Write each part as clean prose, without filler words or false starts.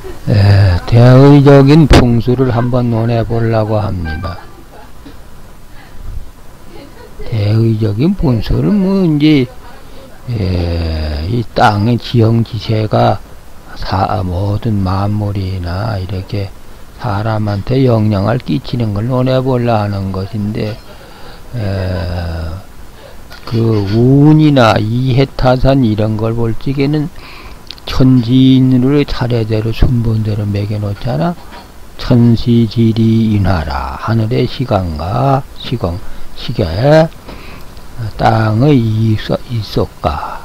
대의적인 풍수를 한번 논해 보려고 합니다. 대의적인 풍수는 뭐 이제 이 땅의 지형지세가 모든 만물이나 이렇게 사람한테 영향을 끼치는 걸 논해 보려 하는 것인데, 그 운이나 이해타산 이런 걸 볼 적에는 천지인으로 차례대로 순번대로 매겨놓잖아. 천시지리 인하라. 하늘의 시간과 시계, 땅의 이속과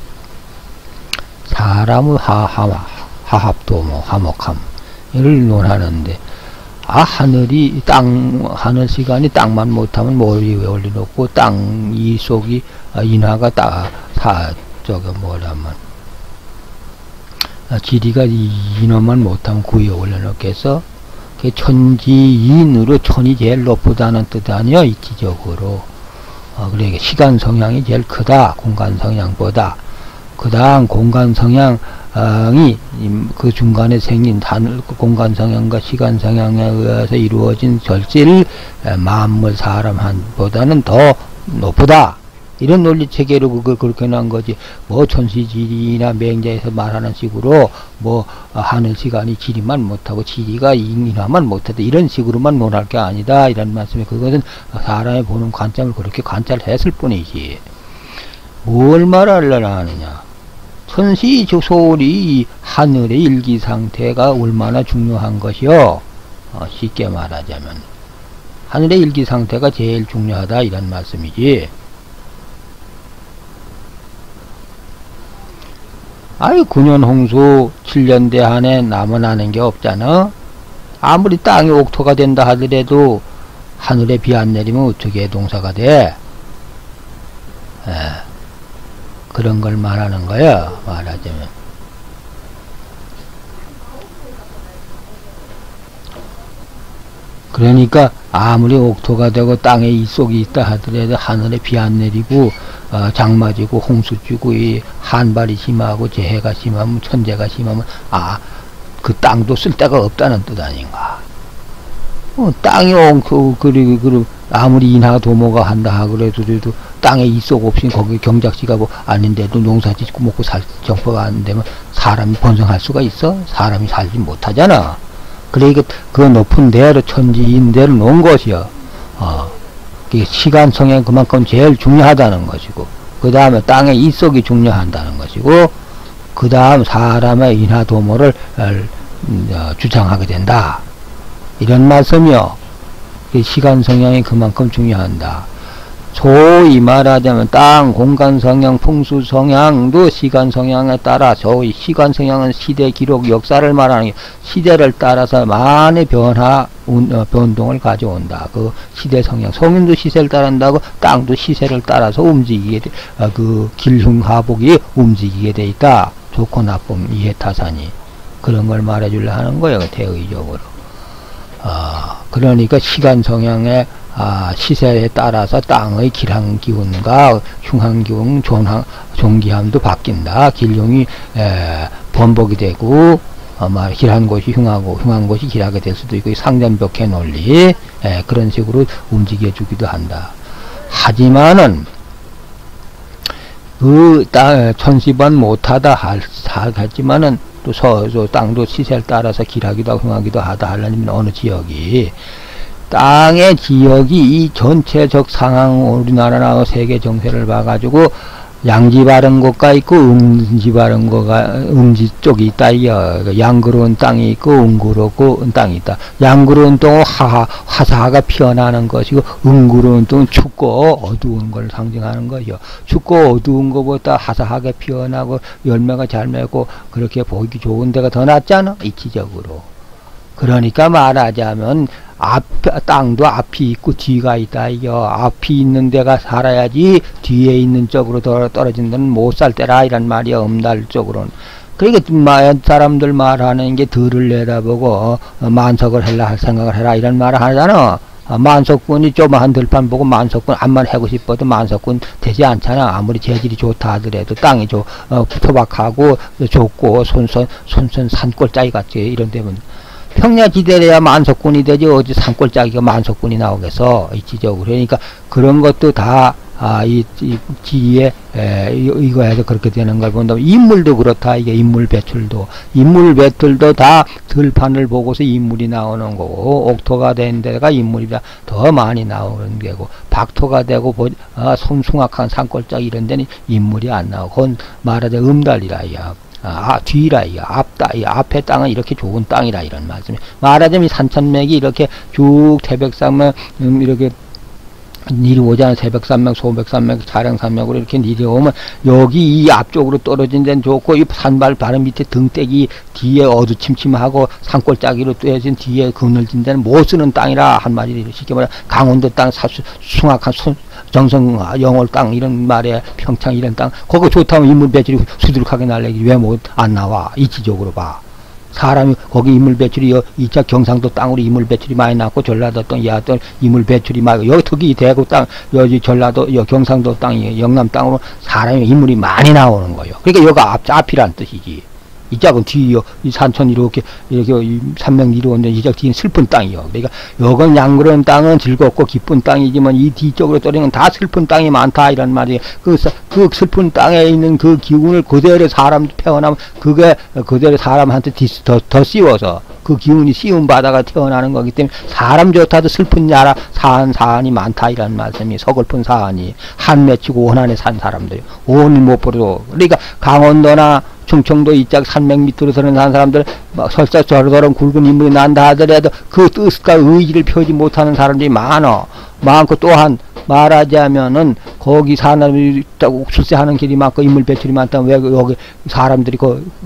사람의 하합도모 화목함 이를 논하는데, 하늘이 하늘 시간이 땅만 못하면 머리 위에 올려놓고 땅 이속이 인하가 지리가 인하만 못하면 그 위에 올려놓겠어. 천지인으로 천이 제일 높다는 뜻 아니야, 이치적으로. 그러니까 시간 성향이 제일 크다, 공간 성향보다. 그 다음 공간 성향이 그 중간에 생긴 공간 성향과 시간 성향에 의해서 이루어진 절실 만물 사람보다는 더 높다. 이런 논리 체계로 그렇게 난 거지. 뭐 천시지리나 맹자에서 말하는 식으로 뭐 하늘 시간이 지리만 못하고 지리가 인하만 못하다 이런 식으로만 논할 게 아니다, 이런 말씀에, 그것은 사람의 보는 관점을 그렇게 관찰했을 뿐이지. 뭘 말하려나 하느냐. 천시소리 하늘의 일기 상태가 얼마나 중요한 것이요. 쉽게 말하자면 하늘의 일기 상태가 제일 중요하다, 이런 말씀이지. 아이 9년 홍수 7년 대한에 남아나는 게 없잖아. 아무리 땅이 옥토가 된다 하더라도 하늘에 비 안 내리면 어떻게 동사가 돼? 그런 걸 말하는 거야, 말하자면. 그러니까 아무리 옥토가 되고 땅에 이속이 있다 하더라도 하늘에 비 안 내리고 장마지고 홍수지고 이 한발이 심하고 재해가 심하면, 천재가 심하면 그 땅도 쓸 데가 없다는 뜻 아닌가. 땅이 그리고 아무리 인하 도모가 한다 하더라도 땅에 이속 없이 거기 경작지가 뭐 아닌데도 농사 짓고 먹고 살 정보가 안 되면 사람이 번성할 수가 있어? 사람이 살지 못하잖아. 그러니까 그 높은 대로 천지인대로 놓은 것이요. 시간 성향 그만큼 제일 중요하다는 것이고, 그 다음에 땅의 이속이 중요하다는 것이고, 그 다음 사람의 인하 도모를 주장하게 된다, 이런 말씀이요. 시간 성향이 그만큼 중요한다. 소위 말하자면 땅 공간 성향 풍수 성향도 시간 성향에 따라, 소위 시간 성향은 시대 기록 역사를 말하는 게, 시대를 따라서 많은 변동을 가져온다. 그 시대 성향, 성인도 시세를 따른다고 땅도 시세를 따라서 움직이게 돼. 그 길흉하복이 움직이게 돼 있다. 좋고 나쁨 이해타산이, 그런 걸 말해주려 하는 거예요, 대의적으로. 그러니까 시간 성향의 시세에 따라서 땅의 기량기운과 흉한기운, 존기함도 바뀐다. 길흉이 번복이 되고, 길한 곳이 흉하고 흉한 곳이 길하게 될 수도 있고, 상전벽해 논리, 그런 식으로 움직여주기도 한다. 하지만은 그 천시반 못하다 하지만은 또 땅도 시세를 따라서 길하기도 하고 흉하기도 하다 하려면 어느 지역이, 땅의 지역이 이 전체적 상황, 우리나라나 세계 정세를 봐가지고 양지 바른 곳가 있고 음지 바른 곳가, 음지 쪽이 있다. 양그러운 땅이 있고 웅그럽고 땅이 있다. 양그러운 땅은 화사가 피어나는 것이고, 웅그러운 땅은 춥고 어두운 걸 상징하는 것이요. 춥고 어두운 것보다 화사하게 피어나고 열매가 잘 맺고 그렇게 보기 좋은 데가 더 낫잖아, 이치적으로. 그러니까 말하자면 땅도 앞이 있고 뒤가 있다. 앞이 있는 데가 살아야지 뒤에 있는 쪽으로 떨어진 데는 못 살 때라, 이란 말이야, 음달적으로는. 그러니까 사람들 말하는 게 들을 내다보고 만석을 해라 할 생각을 해라, 이런 말을 하잖아. 만석군이 조그마한 들판 보고 만석군 암만 해고 싶어도 만석군 되지 않잖아. 아무리 재질이 좋다 하더라도 땅이 토박하고 좁고 손선 산골짜기 같지. 이런 데면 평야지대래야 만석군이 되지 어디 산골짜기가 만석군이 나오겠어. 이치적으로. 그러니까 그런 것도 다 이 지리에 이거 해서 그렇게 되는 걸 본다면 인물도 그렇다. 이게 인물 배출도 다 들판을 보고서 인물이 나오는 거고, 옥토가 된 데가 인물이 더 많이 나오는 게고, 박토가 되고 숭악한 산골짜기 이런 데는 인물이 안 나오고, 그건 말하자 음달이라 이야. 뒤라 이야. 앞다 이 앞에 땅은 이렇게 좋은 땅이라 이런 말씀이. 말하자면 산천맥이 이렇게 쭉 태백산맥 이렇게 내려오잖아. 새백산맥, 소백산맥, 자령산맥으로 이렇게 내려오면 여기 이 앞쪽으로 떨어진 데는 좋고, 이 산발 바로 밑에 등대기 뒤에 어두침침하고 산골짜기로 떼어진 뒤에 그늘진 데는 못 쓰는 땅이라 한마디로 쉽게 말해 강원도 땅, 숭악한 정성 영월 땅 이런 말에 평창 이런 땅 거기 좋다면 인물 배출이 수두룩하게 날래기 왜 못 안 나와. 이치적으로 봐. 사람이 거기 인물 배출이 2차 경상도 땅으로 인물 배출이 많이 났고, 전라도 땅, 야도 인물 배출이 많이, 여기 특히 대구 땅, 여기 전라도, 경상도 땅이 영남 땅으로 사람이 인물이 많이 나오는 거예요. 그러니까 여기가 앞이란 뜻이지. 이 짝은 뒤요, 이 산천 이렇게 산맥 이루어오는데 이 짝 뒤는 슬픈 땅이요. 그러니까 여건 양그런 땅은 즐겁고 기쁜 땅이지만 이 뒤쪽으로 떨어지는 다 슬픈 땅이 많다 이런 말이. 그 슬픈 땅에 있는 그 기운을 그대로 사람 태어나면 그게 그대로 사람한테 더 씌워서 그 기운이 씌운 바다가 태어나는 거기 때문에 사람 좋다도 슬픈 나라 사안이 많다 이런 말씀이. 서글픈 사안이 한 맺히고 원한에 산 사람들이 오늘 못 보러. 그러니까 강원도나 충청도 이짝 산맥 밑으로 서는 사람들 설사 저런 굵은 인물이 난다 하더라도 그 뜻과 의지를 펴지 못하는 사람들이 많고, 또한 말하자면은 거기 사람이 있다고 출세하는 길이 많고 인물 배출이 많다면 왜 여기 사람들이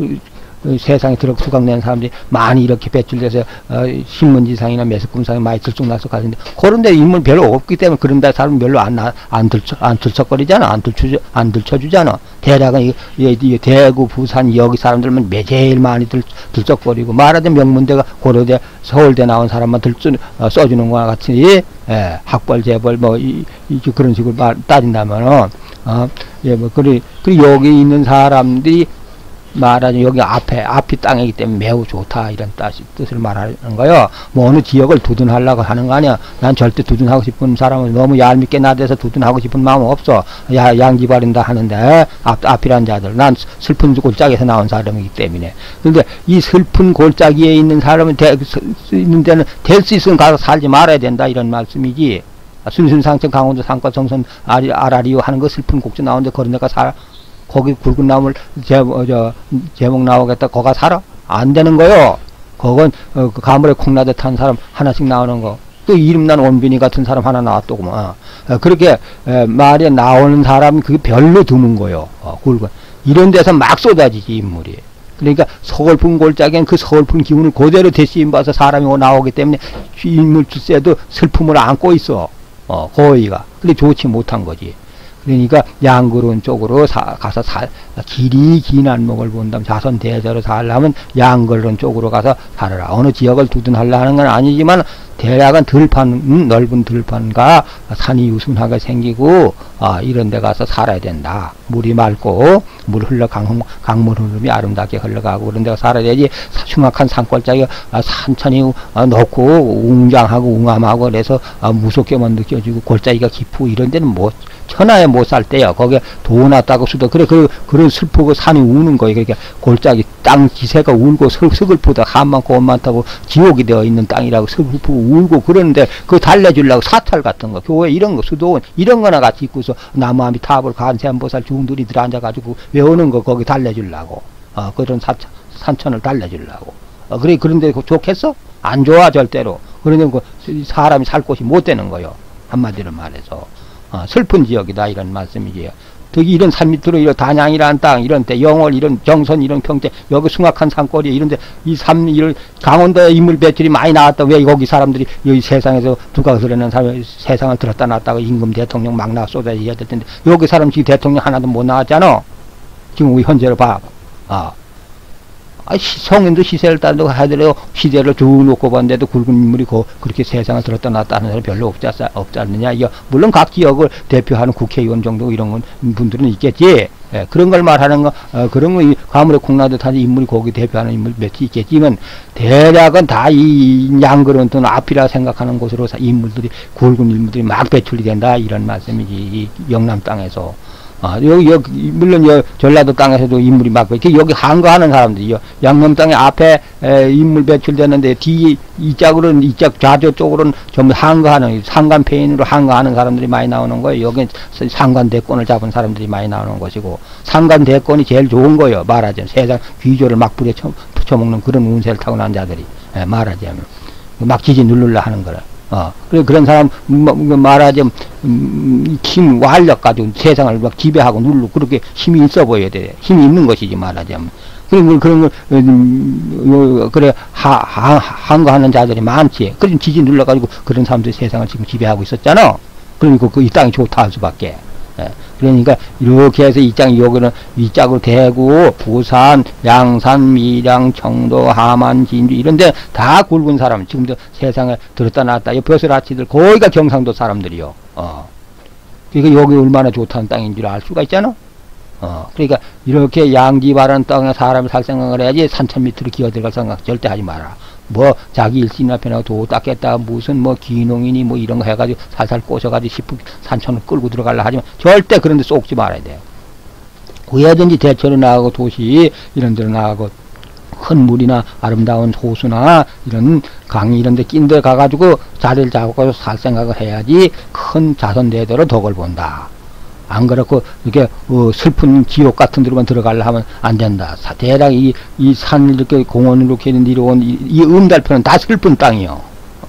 세상에 수강되는 사람들이 많이 이렇게 배출돼서 신문지상이나 매스컴상에 많이 들쑥날쑥 하는데, 그런데 인물 별로 없기 때문에 그런 데 사람 별로 안 들썩거리잖아. 안 들춰주잖아. 대략은 이 대구, 부산 여기 사람들만 제일 많이 들썩거리고, 말하자면 명문대가 고려대, 서울대 나온 사람만 써주는 것 같이, 학벌, 재벌, 그런 식으로 따진다면은, 그리고 여기 있는 사람들이 말하자면 여기 앞이 땅이기 때문에 매우 좋다 이런 뜻을 말하는 거요. 뭐 어느 지역을 두둔하려고 하는 거 아니야. 난 절대 두둔하고 싶은 사람은 너무 얄밉게 나대서 두둔하고 싶은 마음은 없어. 양지바린다 하는데 앞이란 자들, 난 슬픈 골짜기에서 나온 사람이기 때문에. 그런데 이 슬픈 골짜기에 있는 사람은 있는 데는 될 수 있으면 가서 살지 말아야 된다 이런 말씀이지. 순순상천 강원도 산과 정선 아라리오 하는 거 슬픈 곡지 나오는데 그런 데가 거기 굵은 나물 제목 나오겠다 거가 살아? 안 되는 거요. 그건 가물에 콩나듯 탄 사람 하나씩 나오는 거. 또 이름난 원빈이 같은 사람 하나 나왔더구만. 그렇게 말에 나오는 사람이 그게 별로 드문 거요. 굵은 이런 데서 막 쏟아지지 인물이. 그러니까 서글픈 골짜기엔 그 서글픈 기운을 그대로 대시인 봐서 사람이 나오기 때문에 인물 출세도 슬픔을 안고 있어. 거의가. 근데 좋지 못한 거지. 그러니까 양그런 쪽으로 가서 길이 긴 안목을 본다면 자선 대저로 살려면 양그런 쪽으로 가서 살아라. 어느 지역을 두둔하려 하는 건 아니지만 대략은 들판, 넓은 들판과 산이 유순하게 생기고 이런 데 가서 살아야 된다. 물이 맑고 강물 흐름이 아름답게 흘러가고 그런 데가 살아야 되지. 흉악한 산골짜기 산천이 높고 웅장하고 웅암하고 그래서 무섭게만 느껴지고 골짜기가 깊고 이런 데는 천하에 못 살 때요. 거기에 도 났다고 수도 그런 슬프고 산이 우는 거예요. 그러니까 골짜기 땅 지세가 울고 서글프다 한 많고 원 많다고 지옥이 되어 있는 땅이라고 서글프고 울고 그러는데 그거 달래주려고 사찰 같은 거 교회 이런 거 수도원 이런 거나 같이 있고서 나무아미 탑을 간세음보살 중들이들 앉아가지고 외우는 거 거기 달래주려고 그런 산천을 달래주려고 그런데 좋겠어? 안 좋아 절대로. 그러니까 사람이 살 곳이 못 되는 거요. 한마디로 말해서 슬픈 지역이다 이런 말씀이지요. 특히 이런 산 밑으로 이런 단양이라는 땅 이런 데 영월 이런 정선 이런 평택 여기 숭악한 산골이 이런데 이런 강원도에 인물 배출이 많이 나왔다. 왜 거기 사람들이 여기 세상에서 누가 그러는 사람 세상을 들었다 놨다가 임금 대통령 막 나와 쏟아지게 될 텐데 여기 사람 지금 대통령 하나도 못 나왔잖아. 지금 우리 현재로 봐. 성인도 시세를 따르고 하더라도 시대를 쭉 놓고 봤는데도 굵은 인물이 그렇게 세상을 들었다 놨다 하는 사람이 별로 없지 않느냐. 물론 각 지역을 대표하는 국회의원 정도 이런 분들은 있겠지. 예, 그런 걸 말하는 거, 그런 거, 가물에 콩나듯 하는 인물이 거기 대표하는 인물 몇이 있겠지만, 대략은 다 이 양그런 또는 앞이라 생각하는 곳으로 인물들이, 굵은 인물들이 막 배출이 된다, 이런 말씀이지, 이 영남 땅에서. 여기, 물론, 전라도 땅에서도 인물이 막, 여기 한거하는 사람들이, 양념 땅에 앞에, 인물 배출되는데, 이짝 좌조 쪽으로는 전부 한거하는, 상관폐인으로 한거하는 사람들이 많이 나오는 거예요. 여기 상관대권을 잡은 사람들이 많이 나오는 것이고, 상관대권이 제일 좋은 거예요. 말하자면. 세상 귀조를 막 붙여먹는 그런 운세를 타고난 자들이, 말하자면. 막 지지 누르려 하는 거라. 그런 사람, 말하자면, 힘, 활력 가지고 세상을 막 지배하고 누르고 그렇게 힘이 있어 보여야 돼. 힘이 있는 것이지, 말하자면. 그런 걸, 그래, 한거하는 자들이 많지. 그런 지지 눌러가지고 그런 사람들이 세상을 지금 지배하고 있었잖아. 그러니까 이 땅이 좋다 할 수밖에. 그러니까 이렇게 해서 이 땅이 여기는 위짝으로 대구, 부산, 양산, 밀양, 청도, 함안, 진주 이런데 다 굵은 사람 지금도 세상에 들었다 놨다 이 벼슬아치들 거기가 경상도 사람들이요. 그러니까 여기 얼마나 좋다는 땅인 줄 알 수가 있잖아. 그러니까 이렇게 양지바른 땅에 사람이 살 생각을 해야지 산천 밑으로 기어 들어갈 생각 절대 하지 마라. 뭐 자기 일신이나 편하고 도 닦겠다 무슨 뭐 기농이니 뭐 이런 거 해가지고 살살 꼬셔가지고 산천을 끌고 들어가려 하지만 절대 그런 데 쏙지 말아야 돼요. 어디든지 대천에 나가고 도시 이런 데로 나가고 큰 물이나 아름다운 호수나 이런 강이 이런 데 낀 데 가가지고 자리를 잡고 살 생각을 해야지 큰 자손 대대로 덕을 본다. 안 그렇고 이렇게 슬픈 지옥 같은 데로만 들어가려 하면 안 된다. 대략 이 산 이렇게 공원으로 이렇게 내려온 이 음달편은 다 슬픈 땅이요.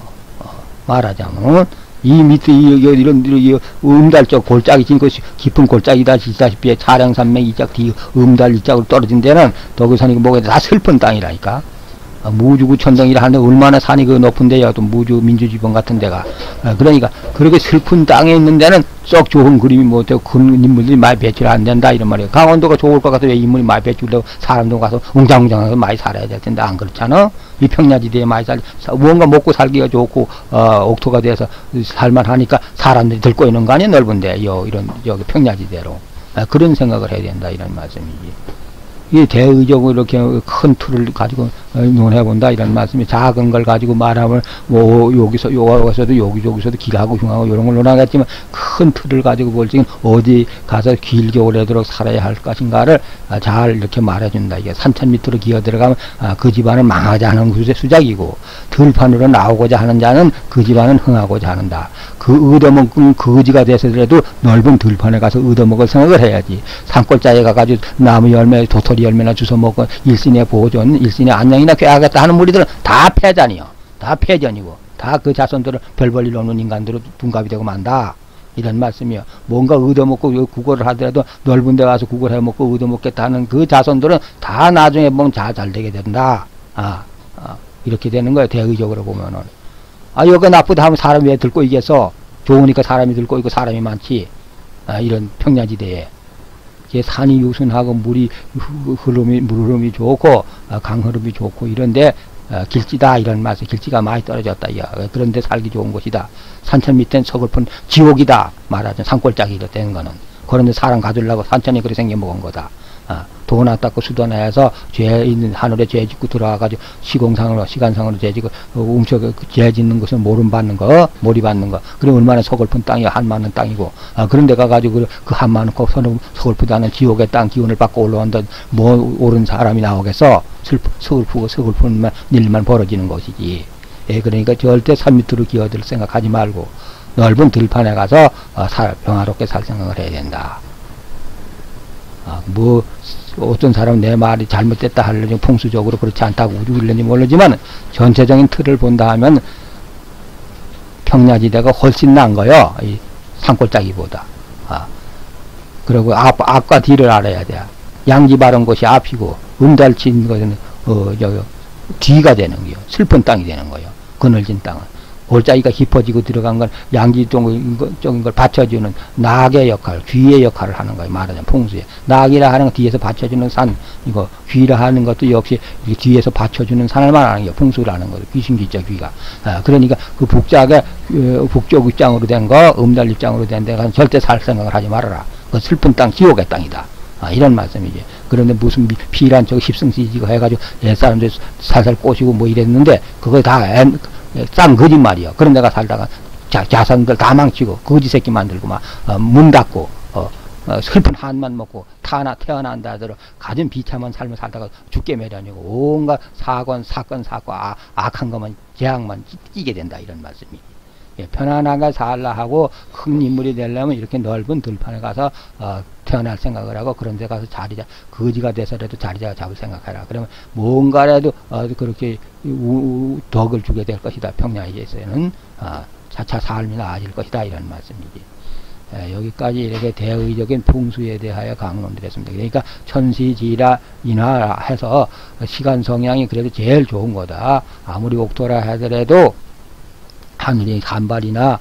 말하자면 이 밑에 이런 음달 쪽 골짜기 진 것이 깊은 골짜기다 시다시피 차량산맥 이짝 뒤 음달 이짝으로 떨어진 데는 덕의산이 뭐가 다 슬픈 땅이라니까. 무주구 천정이라 하는데 얼마나 산이 그 높은데요. 또 무주 민주지방 같은 데가. 그러니까 그렇게 슬픈 땅에 있는 데는 썩 좋은 그림이 못되고 큰 인물들이 많이 배출 안 된다 이런 말이에요. 강원도가 좋을 것 같아서 왜 인물이 많이 배출되고 사람도 가서 웅장웅장해서 많이 살아야 될 텐데 안 그렇잖아. 이 평야지대에 많이 무언가 먹고 살기가 좋고 옥토가 돼서 살만하니까 사람들이 들고 있는 거 아니야 넓은데 이런 여기 평야지대로. 그런 생각을 해야 된다 이런 말씀이지. 이 대의적으로 이렇게 큰 틀을 가지고 논해본다 이런 말씀이 작은 걸 가지고 말하면 뭐 여기서도 여기저기서도 길하고 흉하고 이런 걸 논하겠지만 큰 틀을 가지고 볼 적엔 어디 가서 길게 오래도록 살아야 할 것인가를 잘 이렇게 말해준다. 이게 산천 밑으로 기어 들어가면 그 집안은 망하지 않은 수작이고 들판으로 나오고자 하는 자는 그 집안은 흥하고자 하는다. 그 얻어먹은 거지가 돼서라도 넓은 들판에 가서 얻어먹을 생각을 해야지. 산골짜기에 가가지고 나무 열매 도토리 열매나 주워 먹고 일신의 보존, 일신의 안녕이나 꾀하겠다 하는 무리들은 다 패잔이요. 다 패전이고 다 그 자손들은 별 볼일 없는 인간들로 둔갑이 되고 만다. 이런 말씀이요. 뭔가 얻어먹고 구걸을 하더라도 넓은 데 가서 구걸 해먹고 얻어먹겠다 하는 그 자손들은 다 나중에 보면 잘 되게 된다. 이렇게 되는 거예요. 대의적으로 보면은. 여기가 나쁘다 하면 사람이 왜 들고 있겠어? 좋으니까 사람이 들고 있고 사람이 많지. 이런 평야지대에. 산이 유순하고 물이 물 흐름이 좋고 강 흐름이 좋고 이런데 길지다 이런 말씀. 길지가 많이 떨어졌다. 그런데 살기 좋은 곳이다. 산천 밑엔 서글픈 지옥이다. 말하자면 산골짜기로 된 거는. 그런데 사람 가두려고 산천이 그렇게 생겨먹은 거다. 돈 안 닦고 수도나 해서 죄 있는 하늘에 죄 짓고 들어와가지고 시간상으로 죄 짓고 죄 짓는 것은 몰입받는 거. 그럼 얼마나 서글픈 땅이야. 한많은 땅이고. 그런데 가가지고 그 한많고 서글프다는 지옥의 땅 기운을 받고 올라온다. 뭐 옳은 사람이 나오겠어. 서글픈 일만 벌어지는 것이지. 그러니까 절대 산 밑으로 기어들 생각하지 말고 넓은 들판에 가서 평화롭게 살 생각을 해야 된다. 뭐 어떤 사람은 내 말이 잘못됐다 하려니 풍수적으로 그렇지 않다고 우길는지 모르지만 전체적인 틀을 본다 하면 평야지대가 훨씬 나은 거요. 이 산골짜기보다. 그리고 앞과 뒤를 알아야 돼. 양지 바른 곳이 앞이고 음달친 것은 뒤가 되는 거요. 슬픈 땅이 되는 거요. 그늘진 땅은. 골짜기가 깊어지고 들어간 건 양지 쪽인 걸 받쳐주는 낙의 역할, 귀의 역할을 하는 거예요. 말하자면 풍수에. 낙이라 하는 건 뒤에서 받쳐주는 산, 이거 귀라 하는 것도 역시 뒤에서 받쳐주는 산을 말하는 게 풍수라는 거예요. 귀신귀자 귀가. 그러니까 그 북쪽에 북쪽 입장으로 된 거, 음달 입장으로 된 데가 절대 살 생각을 하지 말아라. 그 슬픈 땅, 지옥의 땅이다. 이런 말씀이지. 그런데 무슨 피란 쪽 십승시지고 해가지고 옛사람들 살살 꼬시고 뭐 이랬는데 그거 다 싼 거짓말이야. 그런 데가 살다가 자손들 다 망치고 거지 새끼 만들고 막 문 닫고 슬픈 한만 먹고 태어난다 하더라도 가진 비참한 삶을 살다가 죽게 매려니고 온갖 사건 악한 것만 재앙만 끼게 된다 이런 말씀이지. 예, 편안하게 살라 하고 큰 인물이 되려면 이렇게 넓은 들판에 가서 태어날 생각을 하고 그런 데 가서 거지가 돼서라도 자리 잡을 생각해라. 그러면 뭔가라도 그렇게 덕을 주게 될 것이다. 평야에서는 차차 삶이 나아질 것이다. 이런 말씀이지. 여기까지 이렇게 대의적인 풍수에 대하여 강론드렸습니다. 그러니까 천시지라 인화 해서 시간 성향이 그래도 제일 좋은 거다. 아무리 옥토라 하더라도 하늘이 간발이나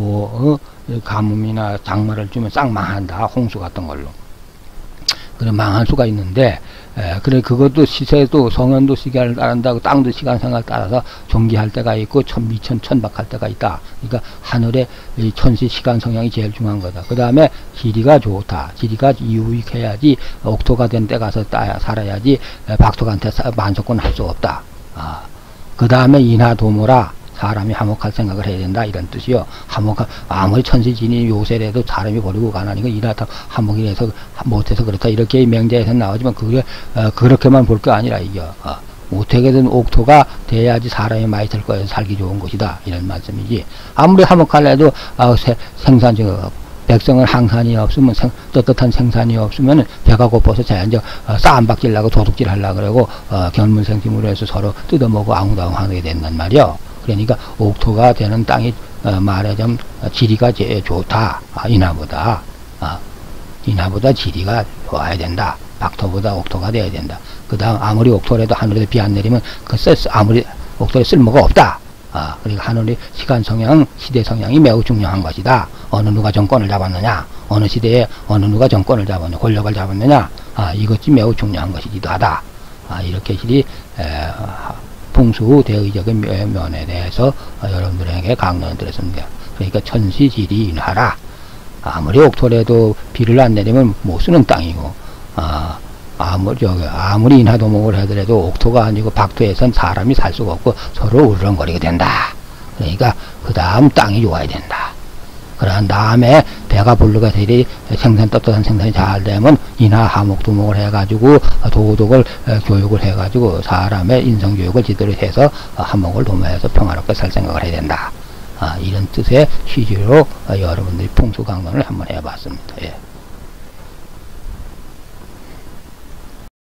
가뭄이나 장마를 주면 싹 망한다. 홍수 같은 걸로. 그래 망할 수가 있는데 그래 그것도 시세도 성현도 시간을 따른다고 땅도 시간 생각을 따라서 존기할 때가 있고 천박할 때가 있다. 그러니까 하늘의 천시 시간 성향이 제일 중요한 거다. 그 다음에 지리가 좋다. 지리가 유익해야지 옥토가 된 때 가서 살아야지 박토한테 만석권 할 수 없다. 그 다음에 인하도모라. 사람이 화목할 생각을 해야 된다 이런 뜻이요. 아무리 천시진이 요새라도 사람이 버리고 가나니까 이라다 화목이 돼서 못해서 그렇다 이렇게 맹자에서 나오지만 그렇게만 볼 거 아니라 이거 어떻게든 옥토가 돼야지 사람이 많이 들 거여서 살기 좋은 곳이다 이런 말씀이지. 아무리 화목할래도 백성은 항산이 없으면 떳떳한 생산이 없으면 배가 고파서 자연적 싸움박질나고 도둑질 하려고 그러고 견문생심으로 해서 서로 뜯어먹고 아웅다웅하게 된단 말이요. 그러니까 옥토가 되는 땅이 말하자면 지리가 제일 좋다. 인하보다 지리가 좋아야 된다. 박토보다 옥토가 돼야 된다. 그 다음 아무리 옥토라도 하늘에도 비 안 내리면 아무리 옥토에 쓸모가 없다. 그러니까 하늘의 시간 성향, 시대 성향이 매우 중요한 것이다. 어느 누가 정권을 잡았느냐, 어느 시대에 어느 누가 정권을 잡았느냐, 권력을 잡았느냐, 이것이 매우 중요한 것이기도 하다. 이렇게 시리 풍수 대의적인 면에 대해서 여러분들에게 강론을 드렸습니다. 그러니까 천시지리 인하라. 아무리 옥토라도 비를 안 내리면 못 쓰는 땅이고, 아무리 인하도목을 하더라도 옥토가 아니고 박토에선 사람이 살 수가 없고 서로 우르렁거리게 된다. 그러니까 그 다음 땅이 좋아야 된다. 그런 다음에 배가 불르가 되리 떳떳한 생산이 잘 되면 인하 하목두목을 해가지고 도덕을 교육을 해가지고 사람의 인성교육을 제대로 해서 한목을 도모해서 평화롭게 살 생각을 해야 된다. 이런 뜻의 취지로 여러분들이 풍수강론을 한번 해봤습니다. 예.